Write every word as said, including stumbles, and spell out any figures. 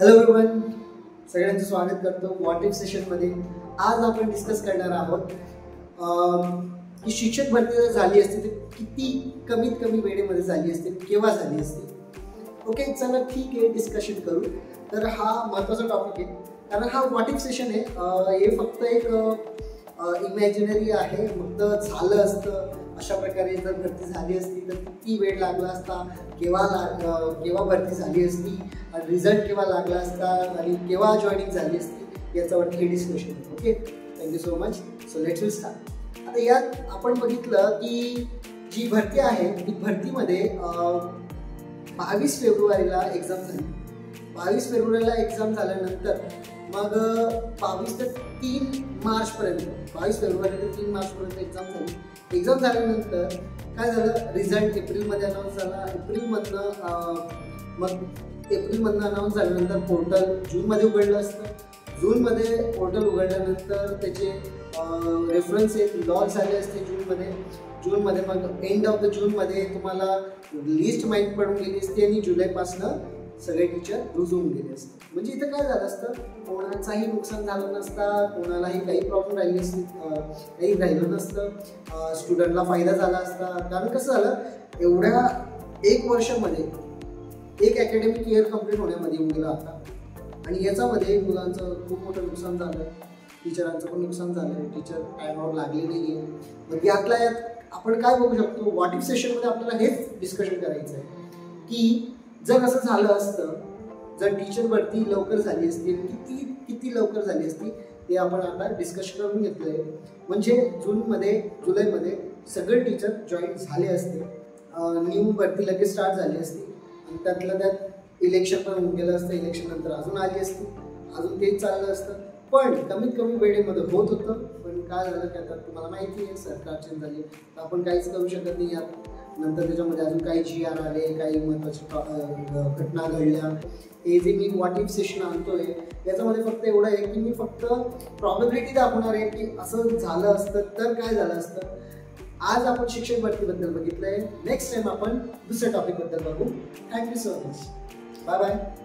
Hello everyone, सगळ्यांचं स्वागत करतो व्हॉट इफ सेशनमध्ये। आज आपण डिस्कस करणार आहोत की शिक्षक भरती जर झाली असती तर किती कमीत कमी वेळेमध्ये झाली असती, केव्हा झाली असती। ओके, चला ठीक आहे, डिस्कशन करू। तर हा महत्त्वाचा टॉपिक आहे, कारण हा व्हॉट इफ सेशन आहे। हे फक्त एक इमॅजिनरी आहे, फक्त झालं असतं अशा प्रकारे जर भरती झाली असती तर किती वेळ लागला असता, केव्हा लाग केव्हा भरती झाली असती, रिझल्ट केव्हा लागला असता आणि केव्हा जॉईनिंग झाली असती, याच्यावरती हे डिस्कशन आहे। Okay, thank you so much. So let's will start. आता यात आपण बघितलं की जी भरती आहे ती भरतीमध्ये बावीस फेब्रुवारीला एक्झाम झाली। बावीस फेब्रुवारीला एक्झाम झाल्यानंतर मग बावीस ते तीन मार्चपर्यंत बावीस फेब्रुवारी ते तीन मार्चपर्यंत एक्झाम झाली। एक्झाम झाल्यानंतर काय झालं, रिझल्ट एप्रिलमध्ये अनाऊन्स झाला। एप्रिलमधनं मग एप्रिलमधनं अनाऊन्स झाल्यानंतर पोर्टल जूनमध्ये उघडलं असतं। जूनमध्ये पोर्टल उघडल्यानंतर त्याचे रेफरन्स एक लॉन्च झाले असते जूनमध्ये। जूनमध्ये मग एंड ऑफ द जूनमध्ये तुम्हाला लिस्ट माहीत पडून गेली असते आणि जुलैपासनं सगळे टीचर रुजून गेले असते। म्हणजे इथं काय झालं असतं, कोणाचाही नुकसान झालं नसतं, कोणालाही काही प्रॉब्लेम राहिली असते, काही राहिलं नसतं, स्टुडंटला फायदा झाला असता। कारण कसं झालं, एवढ्या एक वर्षामध्ये एक अकॅडमिक इयर कंप्लीट होण्यामध्ये येऊन गेला आता, आणि याच्यामध्ये मुलांचं खूप मोठं नुकसान झालं, टीचरांचं पण नुकसान झालं, टीचर टायमावर लागले नाही आहे। मग यातल्या यात आपण काय बघू शकतो, व्हॉट इफ सेशनमध्ये आपल्याला हेच डिस्कशन करायचं आहे की जर असं झालं असतं, जर टीचर भरती लवकर झाली असती, किती किती लवकर झाली असती ते आपण आता डिस्कस करून घेतलं आहे। म्हणजे जूनमध्ये जुलैमध्ये सगळे टीचर जॉईन झाले असते, न्यू भरती लगेच स्टार्ट झाली असती, आणि त्यातलं त्यात इलेक्शन पण होऊन गेलं असतं, इलेक्शन नंतर अजून आली असती, अजून तेच चाललं असतं, पण कमीत कमी वेळेमध्ये होत होतं। पण काय झालं की आता तुम्हाला माहिती आहे, सरकार चेंज झाली, तर आपण काहीच करू शकत नाही यात। नंतर त्याच्यामध्ये अजून काही जी आर आले, काही महत्त्वाच्या घटना घडल्या। हे जे मी व्हॉट इफ सेशन आणतोय याच्यामध्ये फक्त एवढं आहे की मी फक्त प्रॉबॅबिलिटी दाखवणार आहे की असं झालं असतं तर काय झालं असतं। आज आपण शिक्षक भरतीबद्दल बघितलंय, नेक्स्ट टाइम आपण दुसऱ्या टॉपिकबद्दल बघू। Thank you so much, bye bye.